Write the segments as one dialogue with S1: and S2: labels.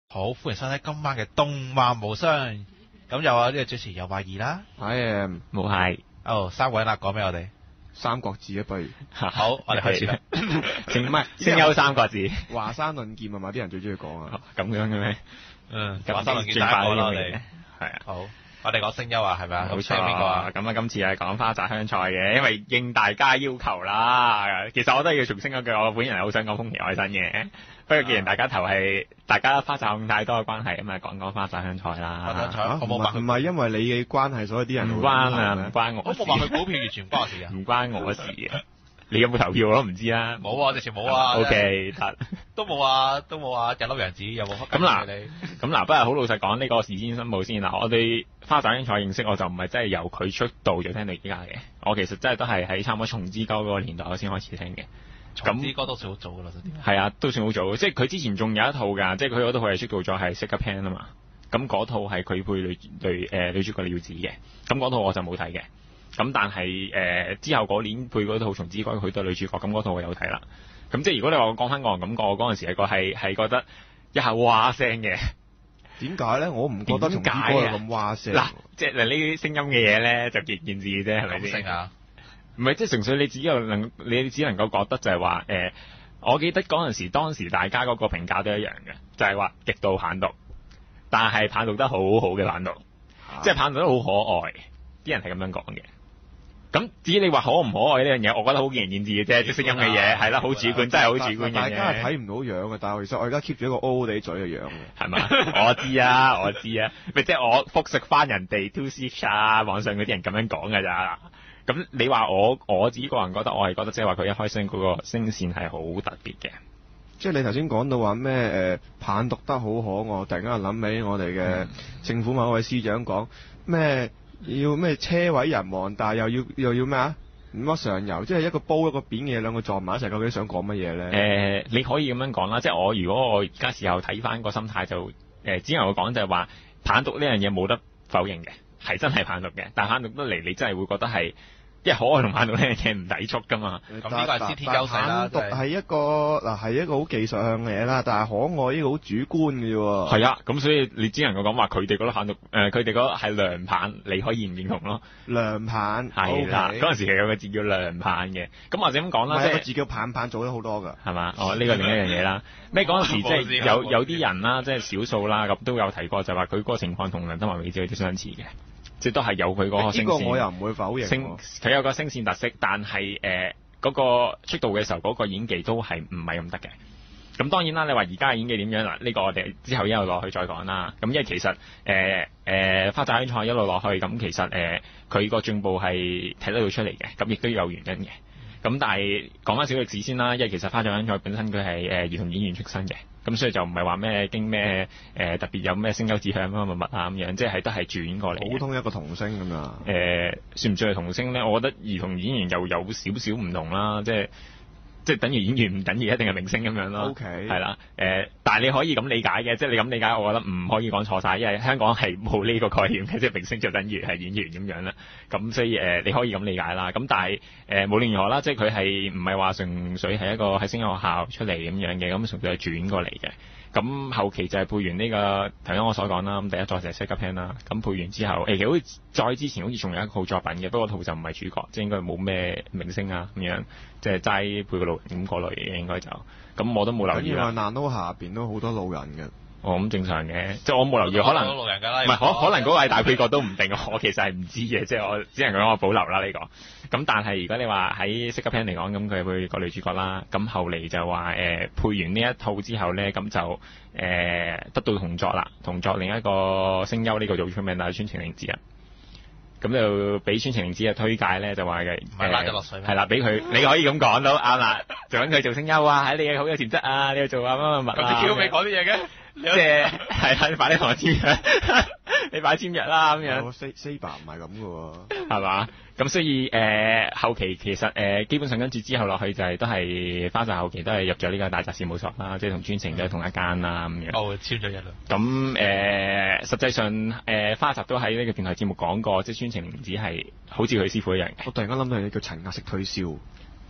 S1: 好，歡迎收睇今晚嘅動漫無雙。咁有呢個主持有話兒啦，
S2: 係
S3: 冇係。
S1: 三位啦，講俾我哋。
S2: 三國志啊，不如
S1: 好，我哋開始啦。
S3: 唔係聲優三國志，
S2: 華山論劍啊嘛，啲人最中意講啊。
S3: 咁樣嘅咩？
S1: 華山論劍第一個啦，我哋
S3: 係啊。
S1: 好，我哋講聲優啊，係咪啊？
S3: 冇錯。
S1: 邊個啊？
S3: 咁啊，今次係講花澤香菜嘅，因為應大家要求啦。其實我都要重申一句，我本人係好想講豐田愛生嘅。不過既然大家投係大家花澤香太多嘅關係，咁啊講花澤香菜啦。
S1: 花澤香菜，我冇話
S2: 唔係因為你嘅關係，所以啲人
S3: 唔關啊，唔關我。
S1: 我冇話佢股票完全唔關我事啊。
S3: 唔關我事啊。你有冇投票我都唔知啦。
S1: 冇啊，直情冇啊。
S3: O K， 得。
S1: 都冇啊，日粒楊子有冇？
S3: 咁嗱，不過好老實講，呢個事先申報先啦。我對花澤香菜認識我就唔係真係由佢出道就聽到而家嘅。我其實真係都係喺差唔多松之歌嗰個年代我先開始聽嘅。
S1: 松之歌都算好早噶啦，
S3: 係啊，都算好早。即係佢之前仲有一套㗎，即係佢嗰套係出道咗係 Sega Pen 啊嘛。咁嗰套係佢配女主角廖子嘅。咁嗰套我就冇睇嘅。咁但係之後嗰年配嗰套松之歌佢都係女主角，咁嗰套我有睇啦。咁即係如果你話我講翻個人感覺，我嗰陣時係覺得一下哇聲嘅。
S2: 點解咧？我唔覺得松之歌有咁哇聲。
S3: 嗱，即係呢啲聲音嘅嘢咧，就件事嘅啫，係咪先？
S1: 啊？
S3: 唔係，即係純粹你只能夠覺得就係話我記得嗰陣時當時大家嗰個評價都一樣嘅，就係話極度棒讀，但係棒讀得好好嘅棒讀，即係棒讀得好可愛，啲人係咁樣講嘅。咁至於你話可唔可愛呢樣嘢，我覺得好見仁見智嘅啫，即係聲音嘅嘢係啦，好主觀，真係好主觀嘅嘢。
S2: 大家係睇唔到樣嘅，但係其實我而家 keep 住一個 O 地嘴嘅樣嘅，
S3: 係嘛？我知啊，咪即係我複述翻人哋 Two C 啊，網上嗰啲人咁樣講㗎咋。咁你話我自己個人覺得，我係覺得即係話佢一開聲嗰個聲線係好特別嘅。
S2: 即係你頭先講到話咩棒讀得好可愛，突然間諗起我哋嘅政府某位司長講咩要咩車毀人亡，但係又要咩啊？唔乜上游，即係一個煲一個扁嘅嘢兩個撞埋一齊，究竟想講乜嘢咧？
S3: 你可以咁樣講啦，即係如果我而家時候睇翻個心態就只能夠講就係話棒讀呢樣嘢冇得否認嘅，係真係棒讀嘅，但係棒讀得嚟你真係會覺得係。因為可愛同棒讀呢樣嘢唔抵觸噶嘛，
S1: 咁呢個係先天優勢啦。
S2: 棒讀係一個好技術向嘅嘢啦，但係可愛呢個好主觀嘅喎。
S3: 係啊，咁所以你只能夠講話佢哋覺得棒讀佢哋覺得係涼棒，你可以唔認同咯。
S2: 涼棒
S3: 係啦，嗰陣時係有個字叫涼棒嘅，咁或者咁講啦，即係個
S2: 字叫棒棒做咗好多㗎，
S3: 係嘛？呢個另一樣嘢啦。咩嗰陣時即係有啲人啦，即係少數啦，咁都有提過就話佢嗰個情況同梁德華美子有啲相似嘅。即係都係有佢嗰個聲線，
S2: 呢個我又唔會否認。
S3: 佢有個聲線特色，但係嗰個出道嘅時候嗰個演技都係唔係咁得嘅。咁當然啦，你話而家嘅演技點樣啦？呢個我哋之後一路落去再講啦。咁因為其實花澤香菜一路落去，咁其實佢個進步係睇得到出嚟嘅，咁亦都有原因嘅。咁但係講翻小歷史先啦，因為其實花澤香菜本身佢係兒童演員出身嘅，咁所以就唔係話咩經咩特別有咩聲優志向乜乜乜啊咁樣，即係都係住院過嚟。
S2: 普通一個童星咁樣。
S3: 算唔算係童星咧？我覺得兒童演員又有少少唔同啦，即係等於演員唔等於一定係明星咁樣咯。
S2: O K。
S3: 係啦，但係你可以咁理解嘅，即係你咁理解，我覺得唔可以講錯晒，因為香港係冇呢個概念嘅，即係明星就等於係演員咁樣啦。咁所以你可以咁理解啦。咁但係無論如何啦，即係佢係唔係話純粹係一個喺聲樂學校出嚟咁樣嘅，咁純粹係轉過嚟嘅。咁後期就係配完呢個頭先我所講啦，咁第一作就係 Sega Pen 啦。咁配完之後，其實好似再之前好似仲有一套作品嘅，不過套就唔係主角，即係應該冇咩明星啊咁樣，即係齋配個路人咁過類嘅應該就。咁我都冇留意啦。
S2: 難道下邊都好多路人嘅？
S3: 咁正常嘅，即係我冇留意，可能
S1: 路人㗎啦。
S3: 唔係可能嗰個係大配角都唔定，我其實係唔知嘅，即係我只能講我保留啦呢個。咁但係如果你話喺 Sega Pen 嚟講，咁佢係配個女主角啦。咁後嚟就話配完呢一套之後咧，咁就得到同作啦，同作另一個聲優呢個做出名啦，川晴玲子啊。咁就俾川晴玲子嘅推介咧，就話嘅
S1: 唔係拉咗落水咩？
S3: 係啦，俾佢你可以咁講到啱啦，就揾佢做聲優啊，喺你好有潛質啊，你去做啊乜乜乜啊。
S1: 咁你叫未講啲嘢嘅？
S3: 即係係啦，你快啲同我簽約，你快簽約啦咁樣。
S2: Saber 唔係咁嘅喎，
S3: 係嘛？咁所以後期其實基本上跟住之後落去就係都係花澤後期都係入咗呢個大澤事務所啦，即係同川晴都係同一間啦咁樣。
S1: 哦，簽咗約啦。
S3: 咁實際上花澤都喺呢個電台節目講過，即係川晴玲子係好似佢師傅一樣嘅。
S2: 我突然間諗到嘢叫陳壓式推銷。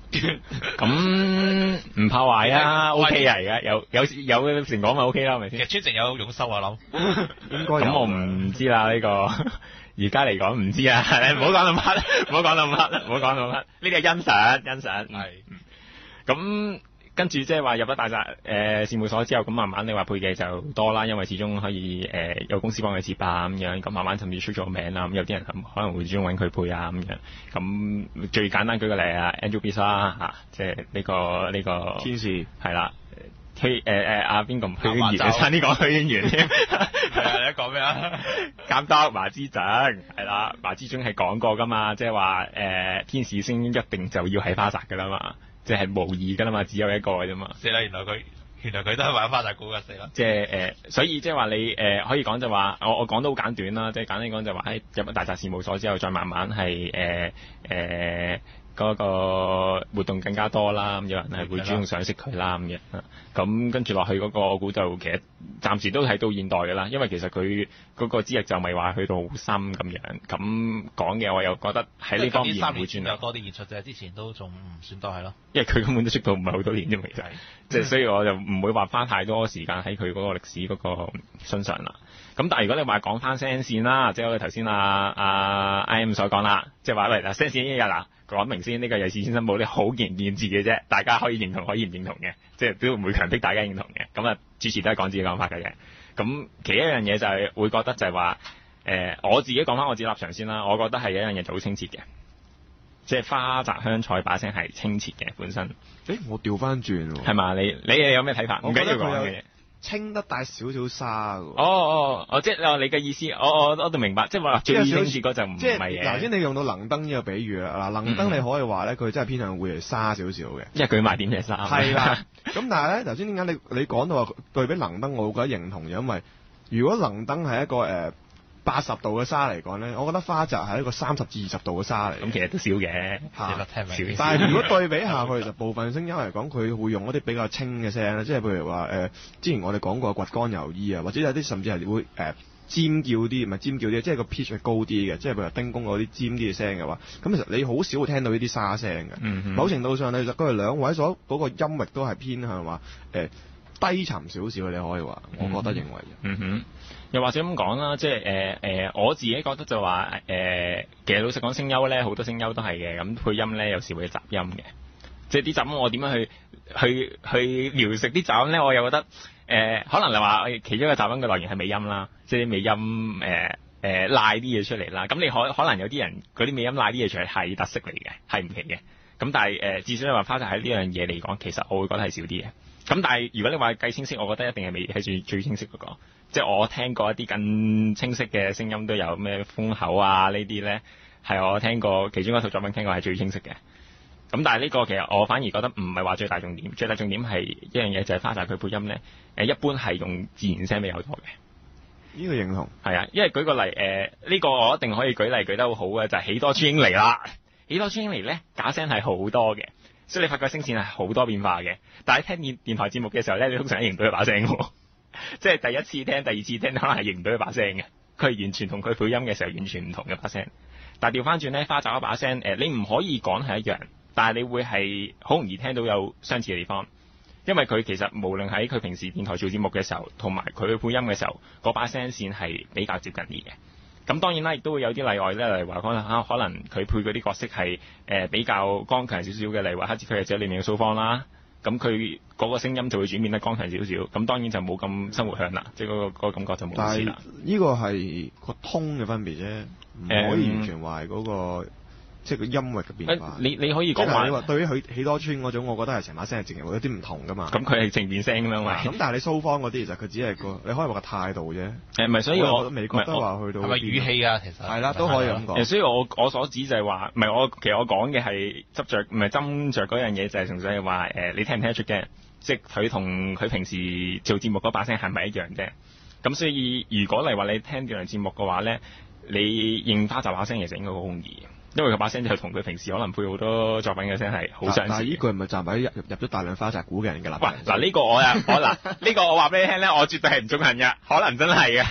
S3: 咁唔怕壞啊，OK 啊，而家有成講咪 OK 啦，係咪先？
S1: 其實專程有佣收我諗，
S2: 應該有
S3: 咁我唔知啦呢個，而家嚟講唔知啊，你唔好講到乜，唔好講到乜，唔好講到乜，呢啲係欣賞。
S1: 係。
S3: 咁跟住即係話入咗大宅事務所之後，咁慢慢你話配嘅就多啦，因為始終可以有公司幫佢接啊咁樣，咁慢慢甚至出咗名啦，咁有啲人可能會專揾佢配啊咁樣。咁最簡單舉個例啊 Angel Beats 啦嚇，即係呢個
S2: 天使
S3: 係啦。阿邊個唔許願啊？差啲講許願添。
S1: 係啊，你講咩啊？
S3: 監督麻之準係啦，麻之準係講過噶嘛，即係話天使星一定就要喺花澤噶啦嘛，即係無二噶啦嘛，只有一個嘅啫嘛。
S1: 死啦！原來佢都係玩花澤股㗎，死啦！
S3: 即係所以即係話你可以講就話我講得好簡短啦，即係簡單講就話喺入咗大宅事務所之後，再慢慢係嗰個活動更加多啦，咁有人係會主動賞識佢啦咁樣，咁跟住落去嗰個我估就其實暫時都係到現代嘅啦，因為其實佢嗰個資歷就未話去到好深咁樣，咁講嘅我又覺得喺呢方面唔會轉
S1: 有多啲演出啫，之前都仲唔算多係咯，
S3: 因為佢根本都出道唔係好多年啫，其實即係所以我就唔會話花太多時間喺佢嗰個歷史嗰個身上啦。咁但係如果你話講翻聲線啦，即係我哋頭先阿 IM 所講啦，即係話喂嗱聲線呢日嗱。講明先，呢個有事先生冇啲好見見字嘅啫，大家可以認同可以唔認同嘅，即係都唔會強迫大家認同嘅。咁啊，主持都係講自己講法嘅。咁其一樣嘢就係會覺得就係話，我自己講翻我自己立場先啦，我覺得係有一樣嘢就好清澈嘅，即係花澤香菜把聲係清澈嘅本身。
S2: 我調翻轉喎。
S3: 係嘛？你又有咩睇法？唔緊要講嘅嘢。
S2: 清得帶少少沙㗎。
S3: 即係你嘅意思，我都明白，即係話最清澈嗰就唔係嘅。
S2: 嗱，先你用到能登呢個比喻啦，嗱，能登你可以話咧，佢真係偏向會係沙少少嘅，
S3: 因為佢賣點嘅沙。
S2: 係啦，咁但係咧，頭先點解你講到話對比能登，我會覺得認同嘅，因為如果能登係一個80度嘅沙嚟講咧，我覺得花澤係一個30至20度嘅沙嚟。
S3: 咁其實都少嘅，
S2: 但係如果對比下去，就部分聲音嚟講，佢會用一啲比較清嘅聲咧，即係譬如話之前我哋講過掘乾油衣啊，或者有啲甚至係會尖叫啲，唔係尖叫啲，即係個 pitch 係高啲嘅，即係譬如丁公嗰啲尖啲嘅聲嘅話，咁其實你好少會聽到呢啲沙聲嘅。某程度上，其實佢哋兩位所嗰個音域都係偏向話低沉少少，你可以話，我覺得認為。
S3: 又或者咁講啦，即係我自己覺得就話其實老實講聲優咧，好多聲優都係嘅，咁配音咧有時會雜音嘅，即係啲雜音我點樣去描述啲雜音咧？我又覺得可能你話其中一個雜音嘅來源係尾音啦，即係啲尾音拉啲嘢出嚟啦。咁你可能有啲人嗰啲尾音拉啲嘢出嚟係特色嚟嘅，係唔奇嘅。咁但係至少你話花澤喺呢樣嘢嚟講，其實我會覺得係少啲嘅。咁但係如果你話計清晰，我覺得一定係未係最清晰嗰個。即係我聽過一啲更清晰嘅聲音都有咩風口啊呢啲咧，係我聽過其中一套作品聽過係最清晰嘅。咁但係呢個其實我反而覺得唔係話最大重點，最大重點係一樣嘢就係花澤佢配音咧，一般係用自然聲比較多嘅。
S2: 呢個認同。
S3: 係啊，因為舉個例呢個我一定可以舉例舉得好好嘅就係喜多川英嚟啦。喜多川英嚟咧假聲係好多嘅，所以你發覺聲線係好多變化嘅。但係聽電台節目嘅時候咧，你通常認唔到佢把聲喎。即係第一次聽、第二次聽，可能係認唔到佢把聲嘅。佢係完全同佢配音嘅時候完全唔同嘅把聲。但係調翻轉咧，花澤嗰把聲你唔可以講係一樣，但係你會係好容易聽到有相似嘅地方。因為佢其實無論喺佢平時電台做節目嘅時候，同埋佢配音嘅時候，嗰把聲線係比較接近啲嘅。咁當然啦，亦都會有啲例外咧，例如話可能佢配嗰啲角色係比較剛強少少嘅，例如話《黑子推理者》裏面嘅蘇芳啦。咁佢嗰個聲音就會轉變得剛強少少，咁當然就冇咁生活向啦，即係嗰個感覺就冇咁似啦。
S2: 但係呢個係個通嘅分別啫，唔可以完全話係嗰個即係個音域嘅變化。你
S3: 可以講話，
S2: 你話對於喜多川嗰種，我覺得係成把聲係直情會有啲唔同噶嘛。
S3: 咁佢係正面聲咁樣嘛。咁
S2: 但係你蘇芳嗰啲其實佢只係個，你可以話個態度啫。
S3: 唔係，所以我
S2: 未覺得話去到。
S1: 係咪語氣啊？其實
S2: 係啦，都可以咁講。
S3: 所以我所指就係話，唔係其實我講嘅係斟酌嗰樣嘢，就係純粹係話你聽唔聽得出嘅。即係佢同佢平時做節目嗰把聲係咪一樣啫？咁所以如果嚟話你聽電台節目嘅話咧，你認花澤把聲其實應該好容易，因為佢把聲就同佢平時可能配好多作品嘅聲係好相似。但係呢句係咪站喺入咗大量花澤股嘅人嘅立場？嗱呢個我話俾你聽咧，我絕對係唔中肯嘅，可能真係㗎。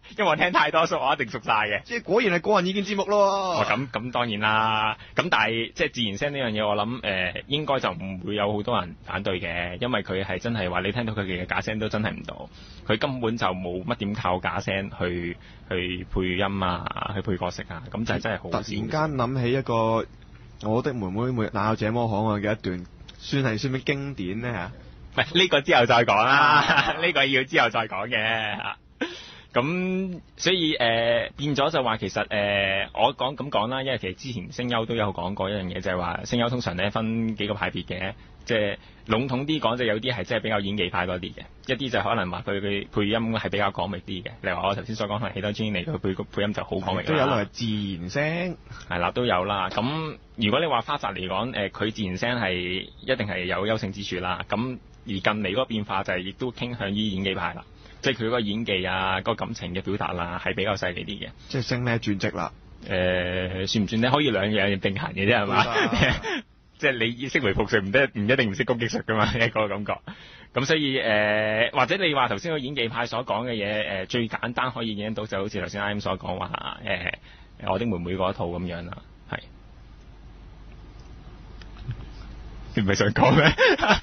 S3: 因為我聽太多，所以我一定熟晒嘅。
S2: 即係果然係個人意見節目咯。
S3: 哦，咁當然啦。咁但係即係自然聲呢樣嘢，我諗應該就唔會有好多人反對嘅，因為佢係真係話你聽到佢嘅假聲都真係唔到，佢根本就冇乜點靠假聲去配音啊，去配角色啊，咁就係真係好。
S2: 突然間諗起一個我的妹妹沒哪有這麼可愛嘅一段，算咩經典呢？嚇？
S3: 唔係呢個之後再講啦，呢個要之後再講嘅。咁所以變咗就話其實我咁講啦，因為其實之前聲優都有講過一樣嘢，就係話聲優通常咧分幾個派別嘅，即係籠統啲講就有啲係真係比較演技派多啲嘅，一啲就可能話佢嘅配音係比較講味啲嘅，例如話我頭先所講係喜多專利佢配音就好講味啦。
S2: 都有類自然聲，
S3: 係啦都有啦。咁如果你話花澤嚟講佢自然聲係一定係有優勝之處啦。咁而近嚟嗰個變化就係亦都傾向於演技派啦。即係佢嗰個演技啊，嗰個感情嘅表達啦，係比較犀利啲嘅。
S2: 即係升咩轉職啦？
S3: 算唔算咧？可以兩樣並行嘅啫，係嘛？即係你識回復術唔一定唔識攻擊術噶嘛？一個感覺。咁所以或者你話頭先個演技派所講嘅嘢，最簡單可以影到就好似頭先 IM 所講話我的妹妹嗰一套咁樣啦，係。你唔係想講咩？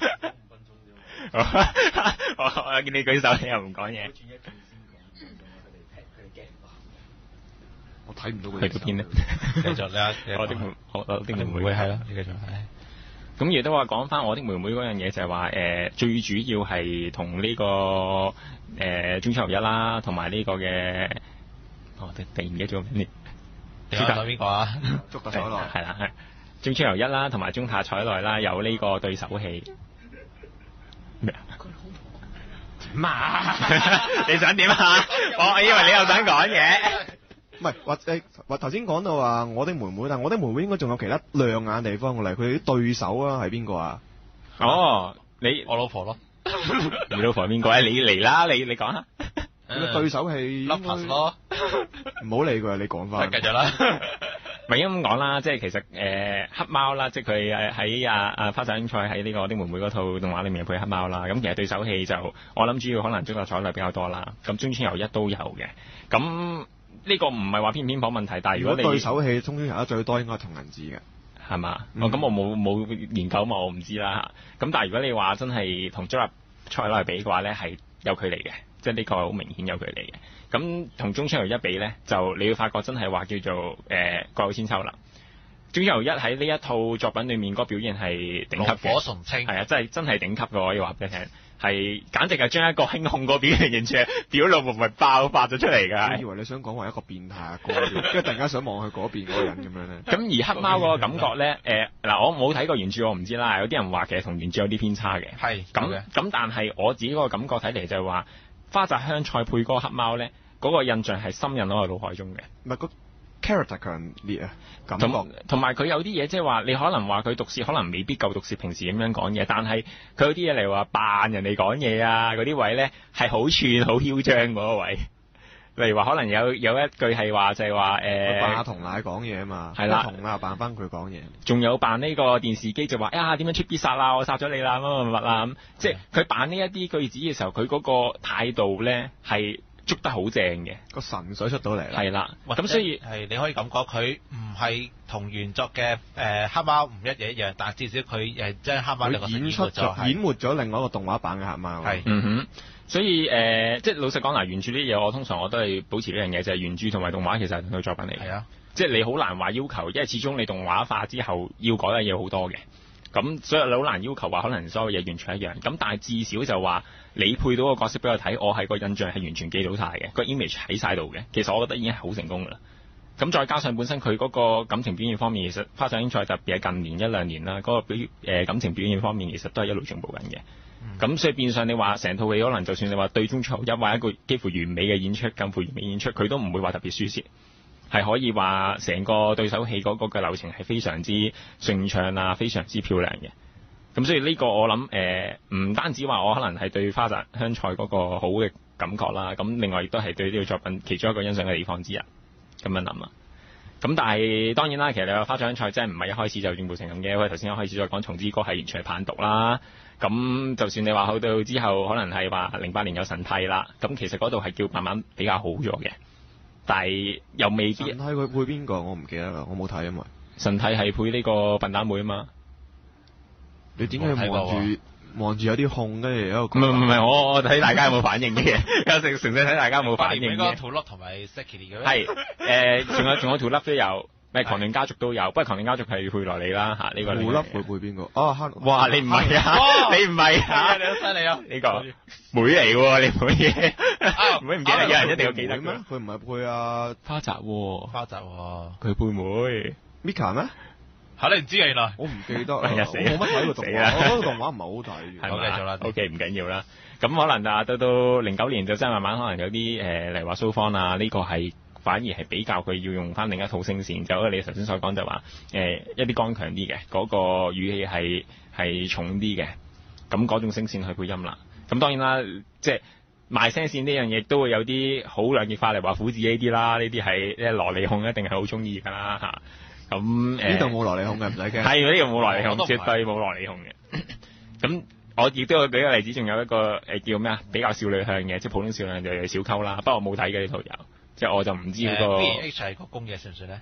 S3: 我見你舉手，你又唔講嘢。
S2: 我睇唔到佢
S3: 去到邊咧？
S1: 繼續啦，
S3: 我的妹妹
S1: 係咯，你繼續係。
S3: 咁亦都話講翻我的妹妹嗰樣嘢，就係話最主要係同呢個中村悠一啦，同埋呢個嘅突然唔記得咗咩？
S1: 你講到邊個啊？
S2: 竹田彩奈
S3: 係啦，係中村悠一啦，同埋中田彩奈啦，有呢個對手戲。咩啊？你想點啊？我以為你又想講嘢。
S2: 唔係，或頭先講到話我的妹妹，但我的妹妹應該仲有其他亮眼地方，例如佢啲對手啊係邊個啊？
S3: 哦，
S1: 我老婆咯。
S3: 你老婆係邊個啊？你嚟啦，你講下。
S2: 佢對手係
S1: Lupus 咯。
S2: 唔好理佢，你講翻。
S1: 繼續啦。
S3: 咪咁講啦，即係其實黑貓啦，即係佢喺花澤英菜喺呢個我的妹妹嗰套動畫裏面配黑貓啦。咁其實對手戲就我諗主要可能中田彩奈比較多啦。咁中村悠一都有嘅。咁呢個唔係話偏頗問題，但係如果你
S2: 對手戲中村悠一最多應該係同人誌嘅，
S3: 係嘛？咁我冇研究嘛，我唔知啦。咁但係如果你話真係同中田彩奈比嘅話咧，係有距離嘅，即係呢個好明顯有距離嘅。咁同中村悠一比咧，就你會發覺真係話叫做各有千秋啦。中村悠一喺呢一套作品裏面嗰個表現係頂級嘅，
S1: 爐火純青
S3: 係啊，真係頂級嘅，我要話俾你聽，係簡直係將一個輕控個表現完全表露無遺爆發咗出嚟㗎。
S2: 我以為你想講話一個變態阿哥，跟住突然間想望去嗰邊嗰個人咁樣咧。
S3: 咁而黑貓嗰個感覺咧，嗱我冇睇過原著，我唔知啦。有啲人話其實同原著有啲偏差嘅，
S1: 係
S3: 咁，但係我自己嗰個感覺睇嚟就係話花澤香菜配嗰個黑貓咧，嗰個印象係深印喺我腦海中嘅。
S2: 唔係個 character 強烈啊，感覺。
S3: 同埋佢有啲嘢即係話，你可能話佢毒舌可能未必夠毒舌平時咁樣講嘢，但係佢有啲嘢嚟話扮人哋講嘢啊，嗰啲位咧係好串好囂張嗰個位。例如話可能有一句係話就係話
S2: 扮阿童奶講嘢啊嘛，
S3: 係啦，
S2: 童奶扮翻佢講嘢。
S3: 仲有扮呢個電視機就話點樣出必殺啦，我殺咗你啦乜啦咁，即係佢扮呢一啲句子嘅時候，佢嗰個態度咧係捉得好正嘅，個
S2: 神水出到嚟啦。
S3: 係啦，咁所以
S1: 係你可以咁講，佢唔係同原作嘅黑貓唔一樣，但至少佢將黑貓
S2: 佢演活咗另外一個動畫版嘅黑貓。
S3: 係，所以即係老實講嗱，原著呢啲嘢我通常我都係保持呢樣嘢，就係原著同埋動畫其實係兩套作品嚟嘅。係啊，即係你好難話要求，因為始終你動畫化之後要改嘅嘢好多嘅。咁所以你好難要求話可能所有嘢完全一樣。咁但係至少就話你配到個角色俾我睇，我係個印象係完全記到晒嘅，個 image 喺晒度嘅。其實我覺得已經係好成功㗎啦。咁再加上本身佢嗰個感情表現方面，其實花澤英菜特別係近年一兩年啦，嗰個感情表現方面其實都係一路進步緊嘅。咁所以變相你話成套戲可能就算你話對中村悠一話一個幾乎完美嘅演出，近乎完美演出，佢都唔會話特別輸蝕，係可以話成個對手戲嗰個嘅流程係非常之順暢啊，非常之漂亮嘅。咁所以呢個我諗唔單止話我可能係對花澤香菜嗰個好嘅感覺啦，咁另外亦都係對呢個作品其中一個欣賞嘅地方之一。咁樣諗啊。 咁但係當然啦，其實你話花獎賽真係唔係一開始就進步成咁嘅，因為頭先一開始再講松之歌係完全係棒讀啦。咁就算你話去到之後，可能係話08年有神替啦，咁其實嗰度係叫慢慢比較好咗嘅，但係又未必。
S2: 神替佢配邊個？我唔記得啦，我冇睇因為。
S3: 神替係配呢個笨蛋妹啊嘛。
S2: 你點解望住有啲控，跟住一個
S3: 唔係，我睇大家有冇反應嘅嘢，有純粹睇大家有冇反應嘅。
S1: 應該土粒同埋 Seki 嘅咩？
S3: 係仲有土粒都有，狂亂家族都有，不過狂亂家族係配落嚟啦嚇，呢個
S2: 土粒會配邊個？
S3: 哇！你唔係啊？你唔係啊？
S1: 你好犀利啊！
S3: 呢個妹嚟喎，你妹嘢妹唔記得，有人一定要記得
S2: 咩？佢唔係配啊
S3: 花澤喎，
S1: 花澤喎，
S3: 佢配妹
S2: Mika 咩？
S1: 嚇你唔知啊原來？
S2: 我唔記得，我
S3: 哎呀
S2: 冇乜睇過動畫，我覺得動畫唔係好睇。
S3: 係
S1: 好繼續啦
S3: ，OK 唔緊要啦。咁可能到09年就真係慢慢可能有啲例如話蘇方啊，呢個係反而係比較佢要用翻另一套聲線，就好似你頭先所講就話一啲剛強啲嘅嗰個語氣係重啲嘅，咁嗰種聲線去配音啦。咁當然啦，即係賣聲線呢樣嘢都會有啲好兩極化嚟話虎子呢啲啦，呢啲係蘿莉控一定係好中意㗎啦嚇。咁
S2: 呢度冇蘿莉控嘅，唔使驚。
S3: 係呢度冇蘿莉控，絕對冇蘿莉控嘅。咁我亦都有舉個例子，仲有一個叫咩啊？比較少女向嘅，即係普通少女向就係小溝啦。不過我冇睇嘅呢套有，即係我就唔知嗰個。
S1: B&H 係個公嘢算唔算咧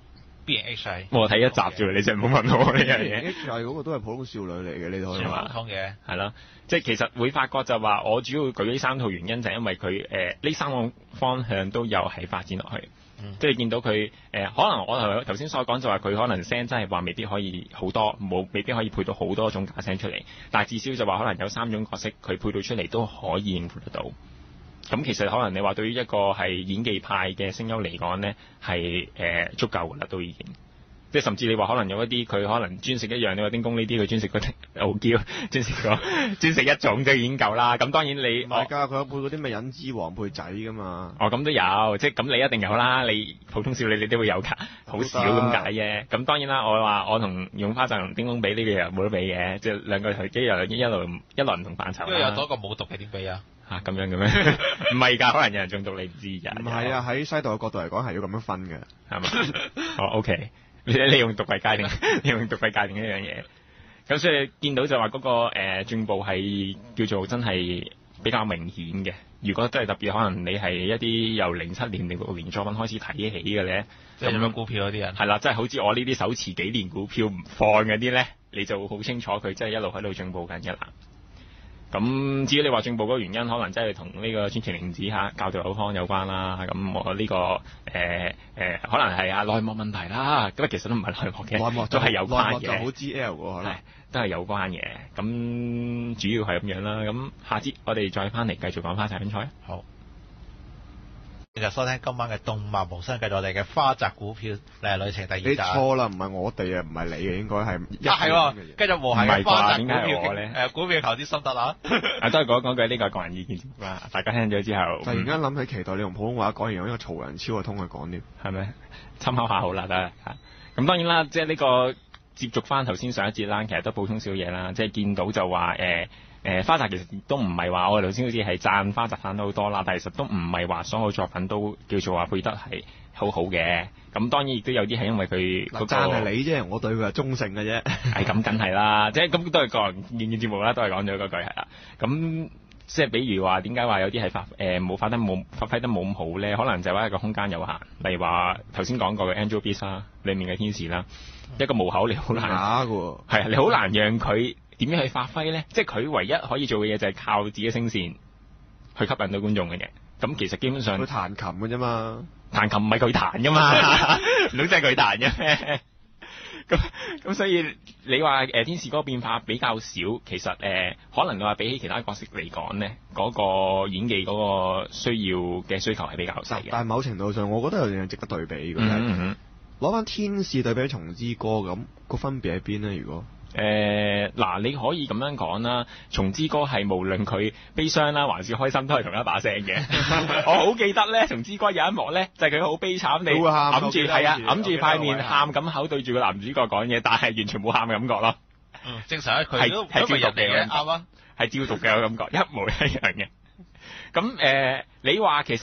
S1: ？B&H 係
S3: 我睇一集啫，你真係唔好問我呢樣嘢。
S2: B&H 係嗰個都係普通少女嚟嘅呢套係嘛？
S1: 普通嘅
S3: 係咯，即係其實會發覺就話，我主要舉呢3套原因就係因為佢呢3個方向都有係發展落去。即係你見到佢可能我頭先所講就話佢可能聲真係話未必可以好多，未必可以配到好多種假聲出嚟，但係至少就話可能有3種角色佢配到出嚟都可以應付得到。咁其實可能你話對於一個係演技派嘅聲優嚟講呢，係足夠㗎啦，都已經。即係甚至你話可能有一啲佢可能專食一樣，你話丁公呢啲佢專食個傲嬌，專食一種就已經夠啦。咁當然你
S2: 唔係㗎，佢有配嗰啲咩忍之王配仔㗎嘛。
S3: 哦，咁都有，即係咁你一定有啦。你普通少女你都會有㗎，好少咁解啫。咁當然啦，我話我同用花澤同丁公比呢個又冇得比嘅，即係兩個台機又一輪唔同範疇啦。
S1: 因為有多個冇讀嘅點比啊？
S3: 嚇咁樣嘅咩？唔係㗎，可能有人中毒你唔知㗎。
S2: 唔係啊，喺西道嘅角度嚟講係要咁樣分嘅，
S3: 係嘛？哦，OK。你用毒肺界定？你用毒肺界定一樣嘢？咁所以見到就話嗰個進步係叫做真係比較明顯嘅。如果真係特別可能你係一啲由07年、06年作品開始睇起嘅咧，
S1: 即係咁樣股票嗰啲人係
S3: 啦，即係好似我呢啲手持幾年股票唔放嗰啲咧，你就好清楚佢真係一路喺度進步緊嘅啦。咁至於你話進步嗰個原因，可能真係同呢個川崎玲子教導有方有關啦。咁我呢個可能係內幕問題啦。咁其實都唔係內幕嘅，都係有關嘅。內幕就好 GL 喎，可能都係有關嘅。咁主要係咁樣啦。咁下節我哋再翻嚟繼續講花澤香菜。好。
S1: 其實收聽今晚嘅動漫無雙，繼續我哋嘅花澤股票旅程第2集。
S2: 你錯啦，唔係我哋啊，唔係你嘅，應該係
S1: 係喎，繼續和諧嘅花澤股票
S3: 咧。
S1: 股票投資心得啊！
S3: 都係講句呢個個人意見啦。大家聽咗之後，
S2: 突然間諗起期待你用普通話講完，用一個曹仁超嘅通去講添，
S3: 係咪？參考下好啦，得嚇。咁當然啦，即係呢個接續翻頭先上一節啦，其實都補充少嘢啦。即係見到就話花澤其實都唔係話我哋頭先好似係讚花澤讚得好多啦，但係其實都唔係話所有作品都叫做話配得係好好嘅。咁當然亦都有啲係因為佢嗰個
S2: 讚係你啫，我對佢係中性嘅啫。
S3: 係咁，梗係啦，即係咁都係個人意見節目啦，都係講咗嗰句係啦。咁即係比如話點解話有啲係發揮得冇咁好咧？可能就係話一個空間有限，例如話頭先講過嘅 Angel Beats 啦，裡面嘅天使啦，一個無口你好難
S2: 假㗎，
S3: 係你好難讓佢點樣去發揮咧？即係佢唯一可以做嘅嘢就係靠自己聲線去吸引到觀眾嘅嘢。咁其實基本上
S2: 佢彈琴嘅啫嘛，
S3: 彈琴唔係佢彈㗎嘛，唔通真係佢彈嘅咩？咁所以你話天使嗰個變化比較少，其實可能你話比起其他角色嚟講咧，嗰個演技嗰個需要嘅需求係比較細嘅。
S2: 但係某程度上，我覺得有樣嘢值得對比嘅，攞翻天使對比松之歌咁，個分別喺邊咧？如果
S3: 嗱，你可以咁樣講啦，松之歌係無論佢悲傷啦還是開心都係同一把聲嘅。我好記得咧，松之歌有一幕咧，就係佢好悲慘，你揞住塊面喊咁口對住個男主角講嘢，但係完全冇喊嘅感覺咯。
S1: 正常咧，佢都係照讀嘅，啱啊，
S3: 係照讀嘅感覺，一模一樣嘅。咁你話其實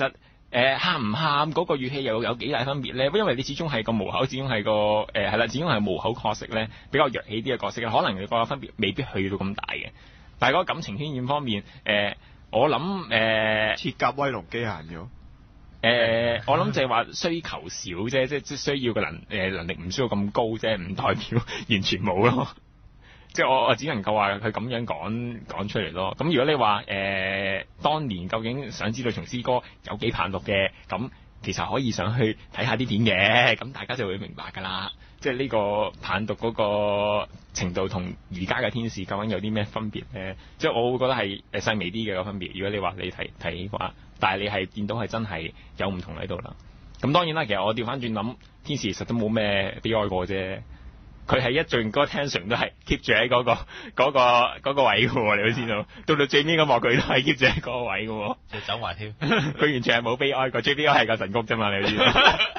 S3: 喊唔喊嗰個語氣又有幾大分別咧？因為你始終係個無口，始終係個係啦，始終係無口角色咧，比較弱氣啲嘅角色，可能你個分別未必去到咁大嘅。但係嗰個感情渲染方面，我諗
S2: 鐵甲威龍機械人咗。
S3: 我諗就係話需求少啫，即係需要嘅能力唔需要咁高啫，唔代表完全冇咯。即係我只能夠話佢咁樣講出嚟咯。咁如果你話當年究竟想知道松獅哥有幾棒讀嘅，咁其實可以上去睇下啲片嘅，咁大家就會明白㗎啦。即係呢個棒讀嗰個程度同而家嘅天使究竟有啲咩分別咧？即係我會覺得係細微啲嘅個分別。如果你話你睇嘅話，但係你係見到係真係有唔同喺度啦。咁當然啦，其實我調翻轉諗，天使其實都冇咩悲哀過啫。佢係一進嗰個 tension 都係 keep 住喺嗰個位嘅喎，你都知道。到到最尾嗰幕佢都係 keep 住喺嗰個位嘅喎。
S1: 就走埋添，
S3: 佢完全係冇悲哀過，最悲哀係個神谷啫嘛，你都知道。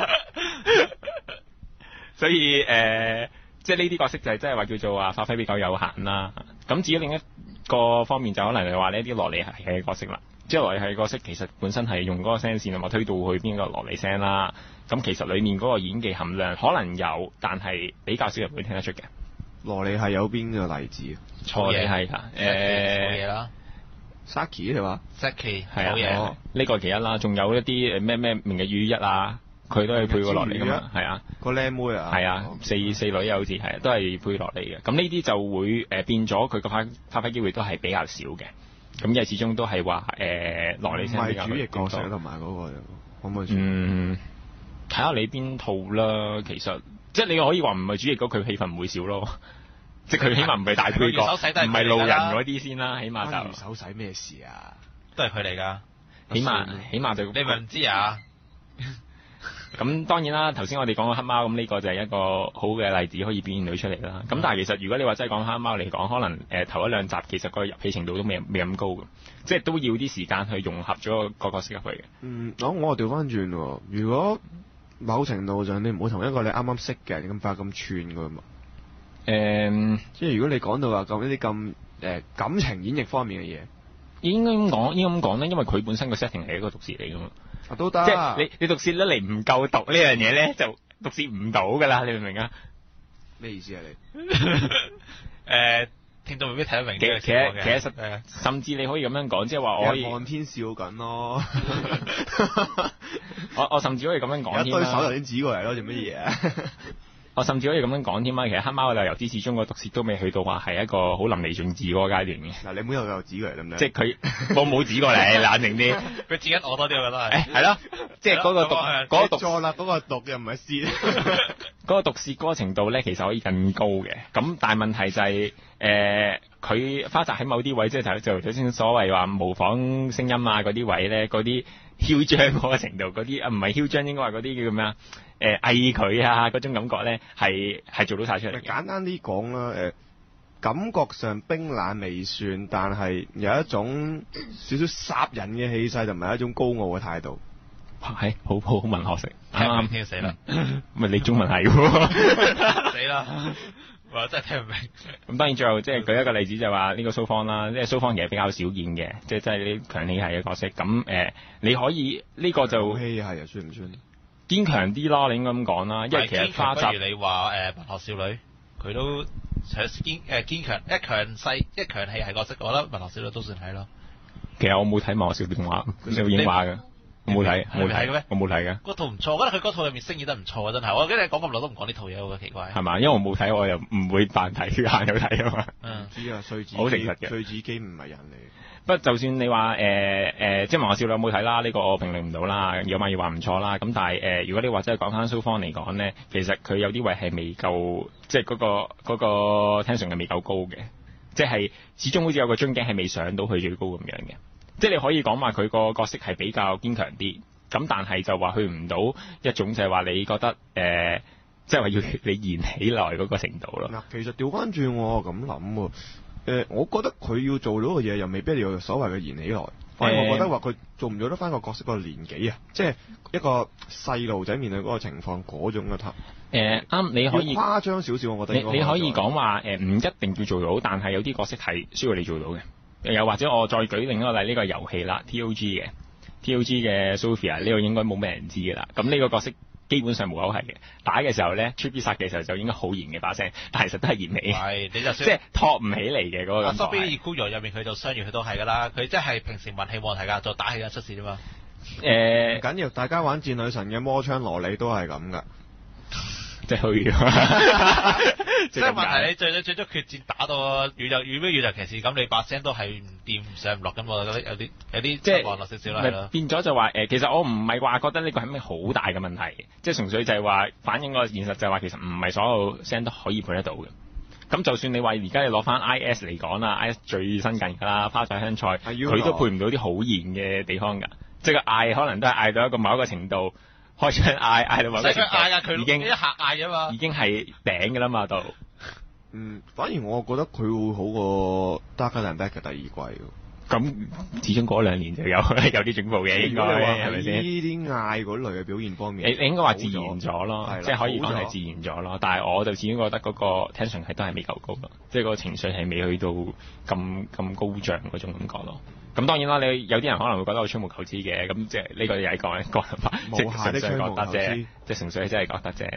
S3: 所以即係呢啲角色就係真係話叫做話發揮比較有限啦。咁至於另一個方面就可能係話呢啲蘿莉係嘅角色啦。即係蘿莉係角色其實本身係用嗰個聲線啊嘛推到去邊個蘿莉聲啦。咁其實裡面嗰個演技含量可能有，但係比較少人會聽得出嘅。
S2: 蘿莉係有邊個例子啊？
S1: 錯嘢
S3: 係㗎，
S1: 錯嘢啦。
S2: Saki 係嘛
S1: Saki
S3: 係啊，
S1: 好嘢。
S3: 呢個其一啦，仲有一啲咩明日與一啊，佢都係配過落嚟㗎嘛，係啊，
S2: 個靚妹啊，
S3: 係啊，四女啊好似係，都係配落嚟嘅。咁呢啲就會變咗佢個發揮機會都係比較少嘅。咁因為始終都係話蘿莉聲比較
S2: 唔係主役角色同埋嗰個可唔可以？
S3: 睇下你邊套啦。其實即係你可以話唔係主役嗰，佢戲份唔會少咯。即係佢起碼唔係大配角，唔係路人嗰啲先啦，起碼就。
S2: 關手使咩事啊？
S1: 都係佢嚟㗎。
S3: 起碼就
S1: 你咪唔知啊？
S3: 咁當然啦，頭先我哋講過黑貓，咁呢個就係一個好嘅例子，可以表現到出嚟啦。咁但係其實如果你話真係講黑貓嚟講，可能頭一兩集其實個入戲程度都未咁高嘅，即係都要啲時間去融合咗個角色入去嘅。
S2: 我調翻轉喎，如果某程度上你唔好同一個你啱啱識嘅人咁快咁串㗎嘛。即係如果你講到話咁一啲咁感情演繹方面嘅嘢，
S3: 應該咁講咧，因為佢本身個 setting 係一個毒舌嚟㗎嘛。
S2: 都得。
S3: 即係你毒舌得嚟唔夠毒呢樣嘢咧，就毒舌唔到㗎啦，你明唔明啊？
S2: 咩意思啊你？
S1: 聽到未必睇得明。
S3: 其實甚至你可以咁樣講，即係話我可以
S2: 望天笑緊咯。
S3: 我甚至可以咁樣講添啦。
S2: 一對手頭先指過嚟咯，做乜嘢啊？
S3: 我甚至可以咁樣講添啊！其實黑貓嘅由始至終個毒舌都未去到話係一個好淋漓盡致嗰個階段嘅。
S2: 嗱，你唔好又指過嚟得唔得？
S3: 即係佢冇指過嚟，冷靜啲。
S1: 佢指緊我多啲，我覺得係。
S3: 係咯，即係嗰個毒，嗰個毒
S2: 錯啦，嗰個毒又唔係舌。
S3: 嗰個毒舌嗰個程度咧，其實可以更高嘅。咁但係問題就係佢花澤喺某啲位，即係就頭先所謂話模仿聲音啊嗰啲位咧，嗰啲囂張嗰個程度，嗰啲唔係囂張，應該話嗰啲叫咩啊？偽佢啊嗰種感覺咧，係做到晒出嚟。
S2: 簡單啲講啦，感覺上冰冷未算，但係有一種少少殺人嘅氣勢，同埋一種高傲嘅態度。
S3: 係好文學式，
S1: 啱聽死啦！
S3: 咪你中文係喎，
S1: 死啦！我真係聽唔明。
S3: 咁當然最後即係舉一個例子就係話呢個蘇芳啦，即係蘇芳其實比較少見嘅，即係真係啲強氣系嘅角色。咁你可以呢個就
S2: 氣系又算唔算？
S3: 堅強啲咯，你應該咁講啦。因為其實花集，
S1: 不如你話文學少女，佢都堅強一強勢一強氣係角色，我覺得文學少女都算係咯。
S3: 其實我冇睇文學少女動畫，有演話嘅，我冇睇，
S1: 冇睇嘅咩？
S3: 我冇睇嘅。
S1: 嗰套唔錯，我覺得佢嗰套入面聲演得唔錯啊，真係。我記得你講咁耐都唔講呢套嘢，我覺得奇怪。
S3: 係嘛？因為我冇睇，我又唔會扮睇，硬有睇啊嘛。
S2: 知啊，穗子
S3: 好誠實嘅，
S2: 穗子基唔係人嚟。
S3: 不過就算你話即係文學少女有冇睇啦？呢個我評論唔到啦。有買要話唔錯啦。咁但係如果你話真係講翻蘇芳嚟講咧，其實佢有啲位係未夠，即係嗰個 tension 係未夠高嘅，即係始終好似有個樽頸係未上到去最高咁樣嘅。即係你可以講話佢個角色係比較堅強啲，咁但係就話去唔到一種就係話你覺得即係話要你燃起來嗰個程度咯。
S2: 嗱，其實調翻轉我咁諗喎。我覺得佢要做到嘅嘢又未必要所謂嘅燃起來，反而我覺得話佢做唔做得翻個角色個年紀啊，即係一個細路仔面對嗰個情況嗰種嘅頭。
S3: 啱，你可以
S2: 誇張少少，我覺得
S3: 你可以講話唔一定要做到，但係有啲角色係需要你做到嘅。又或者我再舉另一個例，呢個遊戲啦 TOG 嘅 T.O.G 嘅 Sophia 呢個應該冇咩人知㗎啦。咁呢個角色基本上無口係嘅，打嘅時候咧 Trippy 殺嘅時候就應該好嚴嘅把聲，但係其實都係熱尾，
S1: 係你就
S3: 即係托唔起嚟嘅嗰個感覺。
S1: Sophie Ikuyo 入面佢做雙魚佢都係㗎啦，佢即係平時文氣冇問題㗎，做打戲嘅出事啫嘛。
S2: 唔緊要，大家玩戰女神嘅魔槍羅莉都係咁㗎。
S3: 即係虛，
S1: 即係問題你最終決戰打到宇宙騎士咁，你把聲都係唔掂上唔落咁，我覺得有啲即係望落少少啦，係咯。
S3: 變咗就話其實我唔係話覺得呢個係咩好大嘅問題，即係純粹就係話反映個現實就係話其實唔係所有聲都可以配得到嘅。咁就算你話而家你攞翻 I.S 嚟講啦 ，I.S 最新近㗎啦，花澤香菜佢都配唔到啲好嚴嘅地方㗎，即係個嗌可能都係嗌到一個某一個程度。開槍嗌到某個程度，已經一下嗌啫嘛，已經係頂㗎啦嘛都。
S2: 反而我覺得佢會好過 Darker Than Black 嘅第二季喎。
S3: 咁始終嗰2年就有啲進步嘅，應該係咪先？
S2: 呢啲嗌嗰類嘅表現方面，
S3: 你應該話自然咗咯，即係可以講係自然咗咯。但係我就始終覺得嗰個 tension 係都係未夠高咯，即係個情緒係未去到咁高漲嗰種感覺咯。咁當然啦，你有啲人可能會覺得我吹毛求疵嘅，咁即係呢個又係個人法，即係純粹覺得啫，即係純粹真係覺得啫。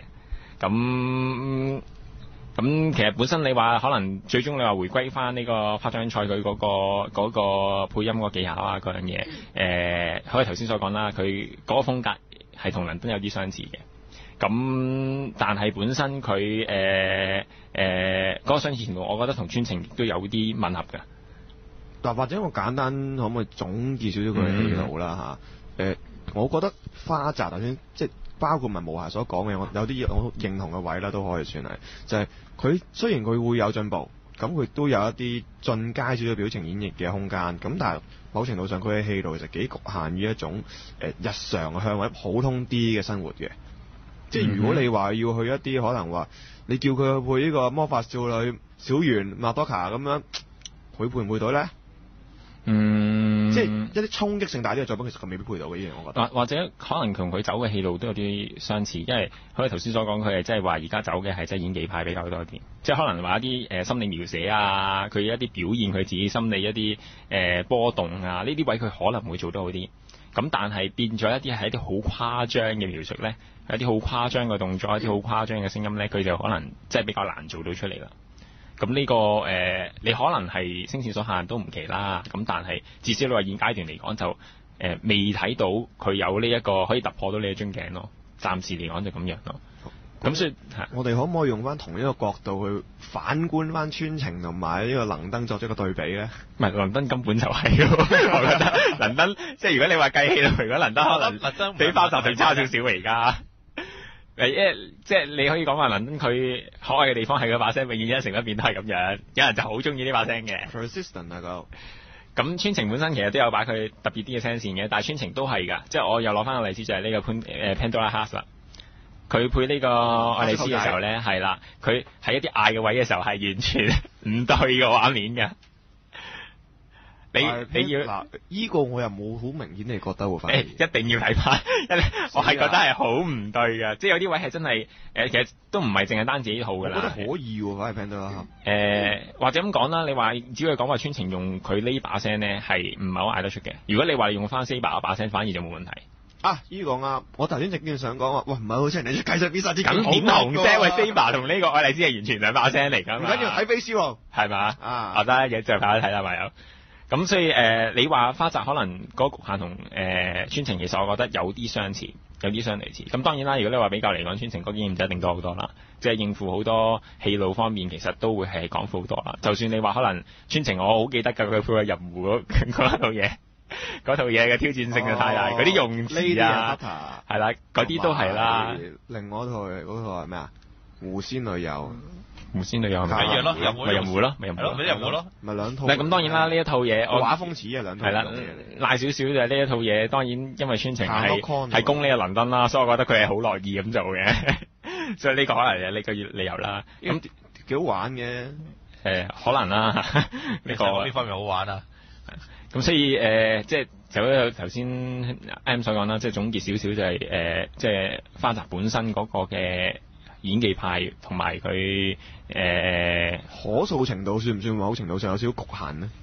S3: 咁其實本身你話可能最終你話回歸翻呢個花澤香菜佢嗰個配音嗰個技巧啊嗰樣嘢，好似頭先所講啦，佢嗰個風格係同倫敦有啲相似嘅。咁但係本身佢嗰個相似程度，我覺得同川晴都有啲吻合嘅。
S2: 嗱，或者我簡單可唔可以總結少少佢嘅戲路啦嚇？我覺得花澤頭先即係包括埋無瑕所講嘅，我有啲我認同嘅位啦，都可以算係，就係佢雖然佢會有進步，咁佢都有一啲進階少少表情演繹嘅空間，咁但係某程度上佢嘅戲路其實幾局限於一種日常向或者普通啲嘅生活嘅，即係如果你話要去一啲可能話你叫佢去配呢個魔法少女小圓馬多卡咁樣，佢配唔配到咧？即係一啲衝擊性大啲嘅作品，其實佢未必配到嘅呢樣，我覺得。或
S3: 者可能同佢走嘅戲路都有啲相似，因為好似頭先所講，佢係即係話而家走嘅係即係演技派比較多啲，即係可能話一啲心理描寫啊，佢一啲表現佢自己心理一啲波動啊，呢啲位佢可能會做得好啲。咁但係變咗一啲係一啲好誇張嘅描述咧，一啲好誇張嘅動作，一啲好誇張嘅聲音咧，佢就可能即係比較難做到出嚟啦。咁呢個你可能係聲線所限都唔奇啦。咁但係至少你話現階段嚟講就未睇到佢有呢一個可以突破到你嘅樽頸咯。暫時嚟講就咁樣咯。咁所以
S2: 我哋可唔可以用翻同一個角度去反觀翻川晴同埋呢個能登作出一個對比咧？
S3: 唔係能登根本就係我覺得能登即係如果你話計戲咯，如果能登可能比花澤仲差少少而家。即係你可以講話倫敦佢可愛嘅地方係佢把聲永遠一成一變都係咁樣，有人就好中意呢把聲嘅。
S2: persistent 啊
S3: 咁川晴本身其實都有把佢特別啲嘅聲線嘅，但係川晴都係㗎，即係我又攞翻個例子就係呢個Pandora Hearts 啦，佢配呢個愛麗絲嘅時候咧係啦，佢喺一啲嗌嘅位嘅時候係完全唔對嘅畫面嘅。你要
S2: 嗱，依個我又冇好明顯地覺得喎，反而
S3: 一定要睇翻，我係覺得係好唔對嘅，即係有啲位係真係其實都唔係淨係單止呢套㗎啦。
S2: 我覺得可以喎，反而聽到啦。
S3: 或者咁講啦，你話只要講話川晴用佢呢把聲咧係唔係好嗌得出嘅？如果你話用翻 Saber 把聲，反而就冇問題。
S2: 啊，依個啱。我頭先正經想講話，喂唔係好似人哋計上必殺之
S3: 咁點同啫？喂 Saber 同呢個愛麗絲係完全兩把聲嚟㗎嘛。
S2: 唔緊要睇 Face 喎，
S3: 係嘛？
S2: 啊，
S3: 我得嘢就快啲睇啦，咪有。咁所以你話花澤可能嗰個局限同川晴其實我覺得有啲相似，有啲相類似。咁當然啦，如果你話比較嚟講，川晴嗰經驗就一定多好多啦，即係應付好多戲路方面其實都會係廣闊好多啦。就算你話可能川晴，我好記得㗎，佢配個人狐嗰套嘢，嗰套嘢嘅挑戰性就太大，嗰啲用詞啊，係啦，嗰啲都係啦。
S2: 另外嗰套係咩啊？狐仙女友。
S3: 狐仙女友
S1: 咪一樣咯，
S3: 咪人狐咯，咪人狐
S1: 咯，
S2: 咪兩套。
S3: 咁當然啦，呢一套嘢我畫
S2: 風似嘅兩套。
S3: 係啦，賴少少就係呢一套嘢。當然因為川晴係攻呢個倫敦啦，所以我覺得佢係好樂意咁做嘅。所以呢個可能係呢個理由啦。咁
S2: 幾好玩嘅。
S3: 可能啦。呢個
S1: 呢方面好玩啊。
S3: 咁所以即係就頭先 M 所講啦，即係總結少少就係即係花澤本身嗰個嘅演技派同埋佢
S2: 可塑程度算唔算某程度上有少少局限呢？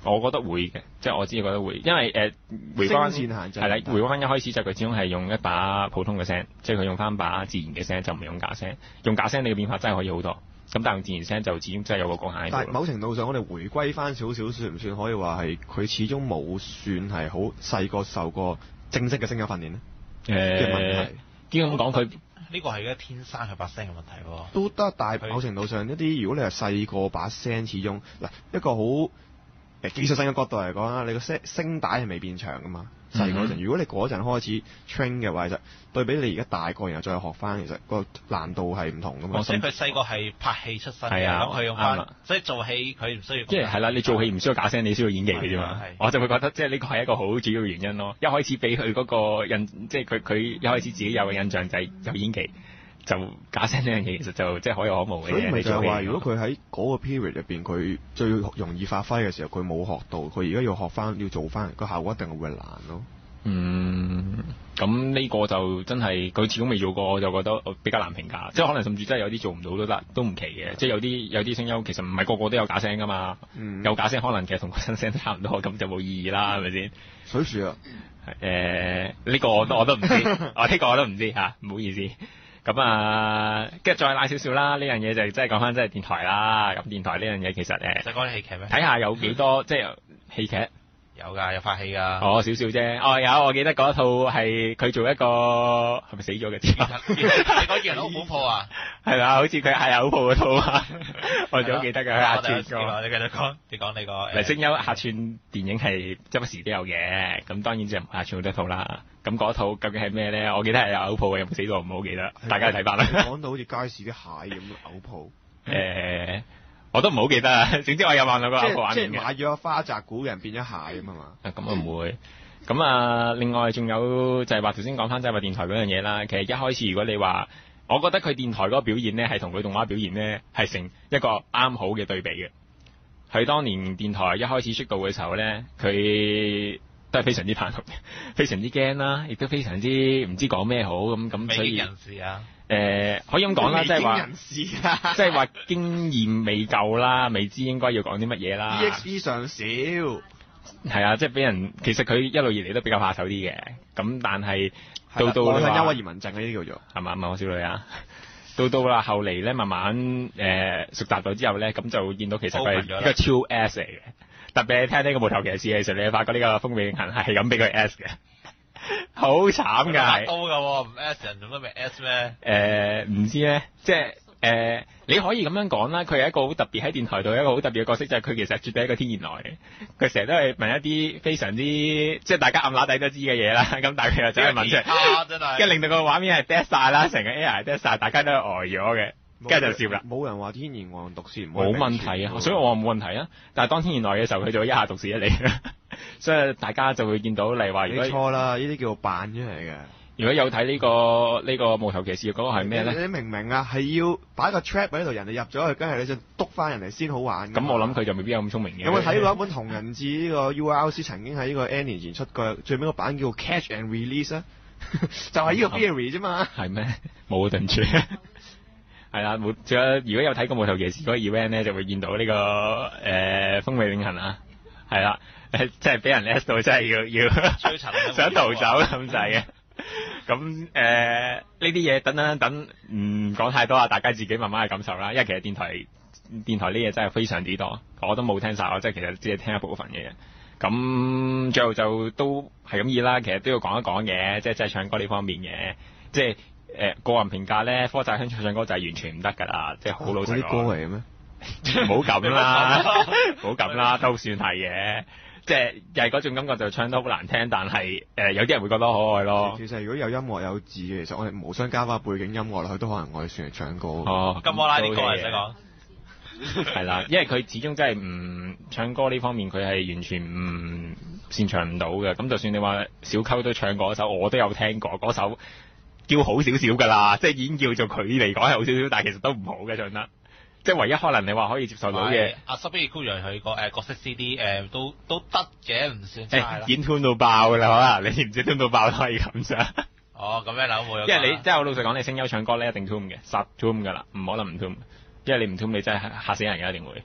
S3: 我覺得會嘅，即係我自己覺得會，因為回歸
S2: 聲線限制
S3: 係啦，回歸翻一開始就佢始終係用一把普通嘅聲，即係佢用翻把自然嘅聲，就唔係用假聲。用假聲你嘅變化真係可以好多，咁但係用自然聲就始終真係有個局限喺度。
S2: 但係某程度上，我哋回歸翻少少，算唔算可以話係佢始終冇算係好細個受過正式嘅聲音訓練咧？嘅問題，
S3: 點咁講佢？
S1: 呢個係一天生佢把聲嘅問題喎。
S2: 都得，但係某程度上一啲，如果你係細個把聲，始終嗱一個好技術性嘅角度嚟講啦，你個聲帶係未變長噶嘛。細嗰陣，如果你嗰陣開始 train 嘅話，其實對比你而家大個，然後再學翻，其實個難度係唔同噶嘛。
S1: 所以佢細個係拍戲出身嘅，咁佢用翻，所以做戲佢唔需要。
S3: 即係係啦，你做戲唔需要假聲，你需要演技嘅啫嘛。我就會覺得即係呢個係一個好主要嘅原因咯。一開始俾佢嗰個印，即係佢一開始自己有嘅印象就係有演技。就假聲呢樣嘢其實就即係可有可無嘅嘢。
S2: 所以咪就係話，如果佢喺嗰個 period 入邊，佢最容易發揮嘅時候，佢冇學到，佢而家要學翻，要做翻，個效果一定會難咯。
S3: 咁呢個就真係佢始終未做過，我就覺得比較難評價。即係可能甚至真係有啲做唔到都得，都唔奇嘅。即係有啲聲優其實唔係個個都有假聲噶嘛。有假聲可能其實同個真聲都差唔多，咁就冇意義啦，係咪先？
S2: 水樹啊？
S3: 呢個我都唔知，呢個我都唔知嚇，唔好意思。咁跟住再拉少少啦，呢樣嘢就真係講翻真係電台啦。咁電台呢樣嘢其實
S1: 就講啲戲劇咩？
S3: 睇下有幾多即係戲劇
S1: 有㗎，有拍戲㗎。
S3: 少少啫。有，我記得嗰一套係佢做一個係咪死咗嘅？
S1: 你講人好恐怖啊？
S3: 係啦，好似佢係好怖嗰套啊！我仲記得嘅客串
S1: 你繼續講，你講你個。
S3: 嗱，聲優客串電影係周不時都有嘅，咁當然就唔客串好多套啦。咁嗰套究竟係咩咧？我記得係有嘔泡嘅，有冇死到唔好記得，大家睇法啦。
S2: 講到好似街市啲蟹咁嘔泡。
S3: 我都唔好記得啊。總之我有望到個嘔泡畫面嘅。
S2: 即係買咗花澤古嘅人變咗蟹咁啊嘛。
S3: 咁啊唔會。咁另外仲有就係話頭先講翻即係話電台嗰樣嘢啦。其實一開始如果你話，我覺得佢電台嗰個表現咧係同佢動畫表現咧係成一個啱好嘅對比嘅。佢當年電台一開始出道嘅時候咧，佢都係非常之怕痛，非常之驚啦，亦都非常之唔知講咩好咁，所以
S1: 人士啊，
S3: 可以咁講啦，即係話
S2: 人士啊，
S3: 即係話經驗未夠啦，未知應該要講啲乜嘢啦。
S2: EXP 上少
S3: 係啊，即係俾人其實佢一路以嚟都比較怕醜啲嘅，咁但係到
S2: 憂鬱移民症呢啲叫做
S3: 係嘛，問我小女啊。到啦，後嚟咧慢慢熟習咗之後咧，咁就見到其實佢係一個超 S 嚟嘅。特別你聽呢個無頭騎士嘅時候，你發覺呢個風味永恆係咁俾佢 S 嘅，好慘㗎係。
S1: 刀㗎喎，唔 S 人做乜咪 S 咩？
S3: 唔知咧，即係你可以咁樣講啦。佢係一個好特別喺電台度一個好特別嘅角色，就係佢其實絕對係一個天然來嘅。佢成日都係問一啲非常之即係大家暗揦底都知嘅嘢啦。咁但係佢又走去問出嚟，
S1: 真係，
S3: 跟住令到個畫面係 dead 曬啦，成個 air dead 曬，大家都係呆咗嘅。跟住就笑啦，
S2: 冇人話天然外毒先
S3: 冇問題啊，所以我話冇問題啊。但係當天然來嘅時候，佢就會一下毒死一嚟，所以大家就會見到例如話，如果
S2: 錯啦，呢啲叫扮出嚟嘅。
S3: 如果有睇呢個無頭騎士嗰個係咩咧？
S2: 你明唔明啊？係要擺個 trap 喺度，人哋入咗去，跟住你就篤翻人哋先好玩。
S3: 咁我諗佢就未必有咁聰明嘅。
S2: 有冇睇過一本同人誌呢個 URC 曾經喺呢個 N 年前出過最尾個版叫 Catch and Release 啊？就係呢個 theory 啫嘛。
S3: 係咩？冇對唔住。係啦，如果有睇過無頭騎士嗰個 event 咧，就會見到呢個風味永恆啊，係啦，即係俾人 S 到，真係要想逃走咁滯嘅。咁呢啲嘢等，唔講太多啊，大家自己慢慢去感受啦。因為其實電台呢嘢真係非常之多，我都冇聽晒，我即係其實只係聽一部分嘅嘢。咁最後就都係咁意啦，其實都要講一講嘅，即係唱歌呢方面嘅，即係。個人評價咧，科澤香唱歌就係完全唔得㗎啦，即係好老實講。嗰啲歌嚟嘅咩？唔好咁啦，唔好咁啦，都算係嘅。即係又係嗰種感覺，就唱得好難聽，但係有啲人會覺得可愛咯。其實如果有音樂有字嘅，其實我哋無雙加翻背景音樂落去，都可能我哋算係唱歌。
S1: 金摩拉啲歌嚟使講。
S3: 係啦，因為佢始終真係唔唱歌呢方面，佢係完全唔擅長唔到嘅。咁就算你話小溝都唱過一首，我都有聽過嗰首。叫好少少㗎啦，即係已經叫做佢嚟講係好少少，但係其實都唔好嘅唱得，即係唯一可能你話可以接受到嘅。阿
S1: 索比酷陽佢個角色 CD 都得嘅，唔算差啦。
S3: 已經 tune 到爆㗎啦，可能你唔知 tune 到爆都可以咁啫。
S1: 哦，咁樣啦，冇有。
S3: 因為你即係我老實講，你聲優唱歌咧一定 tune 嘅，實 tune 㗎啦，唔可能唔 tune。因為你唔 tune，你真係嚇死人嘅，一定會。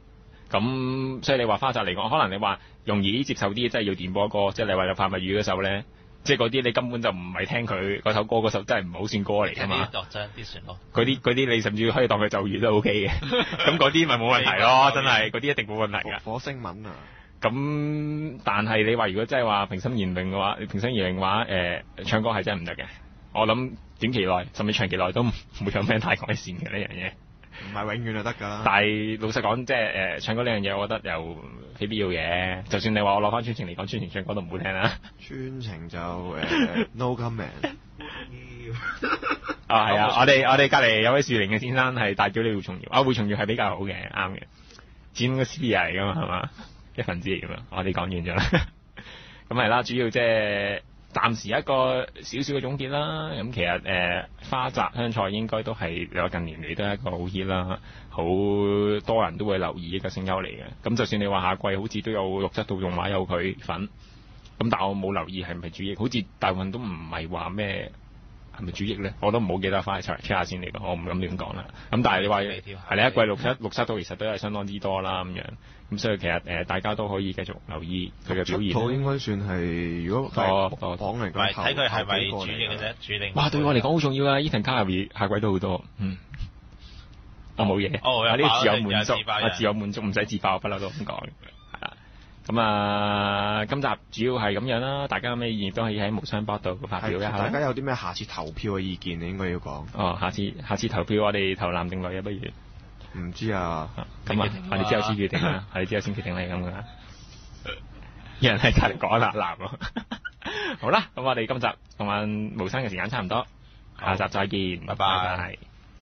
S3: 咁所以你話花澤嚟講，可能你話容易接受啲，即係要電波歌，即係你話有發物語嗰首咧，即係嗰啲你根本就唔係聽佢嗰首歌，嗰首真係唔好算歌嚟㗎嘛。
S1: 啲旋律。
S3: 嗰啲你甚至可以當佢咒語都 OK 嘅，咁嗰啲咪冇問題咯，真係嗰啲一定冇問題㗎。
S2: 火星文啊！
S3: 咁但係你話如果真係話平心而論嘅話，唱歌係真係唔得嘅。我諗短期內甚至長期內都唔會有咩太改善嘅呢樣嘢。
S2: 唔係永遠就得㗎啦。
S3: 但係老實講，即係唱歌呢樣嘢，我覺得又非必要嘅。就算你話我攞翻專情嚟講，專情唱歌都唔好聽啦。
S2: 專情就no comment。
S3: 啊係啊，我哋隔離有位樹齡嘅先生係大叫你會重搖，會重搖係比較好嘅，啱嘅。始終個 speaker 嚟㗎嘛，係嘛？一份子嚟㗎嘛。我哋講完咗啦。咁係啦，主要即係暫時一個少少嘅總結啦。咁其實花澤香菜應該都係有近年嚟都係一個好 hit 啦，好多人都會留意一個聲優嚟嘅。咁就算你話下季好似都有6輯動畫有佢份，咁但我冇留意係唔係主役，好似大部分都唔係話咩係咪主役咧？我都唔好記得翻去 check 下先嚟講，我唔敢亂講啦。咁但係你話係你一季6輯到其實都係相當之多啦咁樣。咁所以其實大家都可以繼續留意佢嘅表現。套應該算係如果講嚟講，
S1: 睇佢係咪主役嘅啫，主定。
S3: 哇！對我嚟講好重要啊！Ethan Carey下季都好多，我冇嘢。有啲自我滿足，自我滿足唔使自爆，不嬲都咁講。係啦。咁啊，今集主要係咁樣啦。大家有咩意見都可以喺無雙博度發表一下。大
S2: 家有啲咩下次投票嘅意見，你應該要講。
S3: 下次投票我哋投男定女啊？不如？
S2: 唔知啊，
S3: 咁啊，我哋之後先決定啦，我哋之後先決定係咁噶。有人喺隔離講啦，男喎。好啦，咁我哋今集同埋無雙嘅時間差唔多，下集再見，拜拜。